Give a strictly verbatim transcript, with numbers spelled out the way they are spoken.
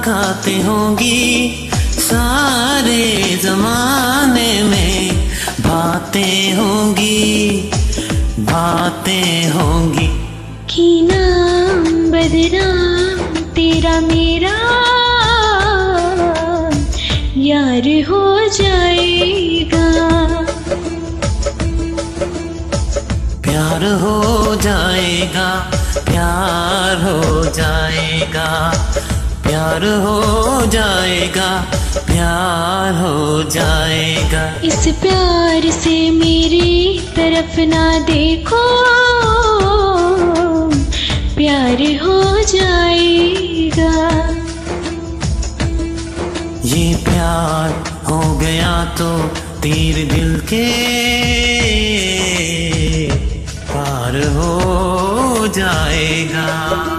मुलाकातें होंगी, सारे जमाने में बातें होंगी, बातें होंगी। कि नाम बदनाम तेरा मेरा यार हो जाएगा, प्यार हो जाएगा, प्यार हो जाएगा, प्यार हो जाएगा, प्यार हो जाएगा। इस प्यार से मेरी तरफ ना देखो, प्यार हो जाएगा। ये प्यार हो गया तो तीर दिल के पार हो जाएगा।